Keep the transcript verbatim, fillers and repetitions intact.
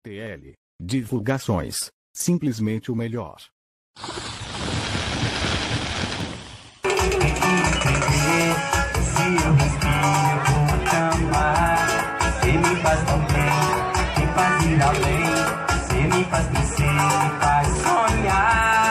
T L. Divulgações. Simplesmente o melhor. Se eu respiro, eu vou te amar. Você me faz tão bem, me faz ir além. Você me faz crescer, me faz sonhar.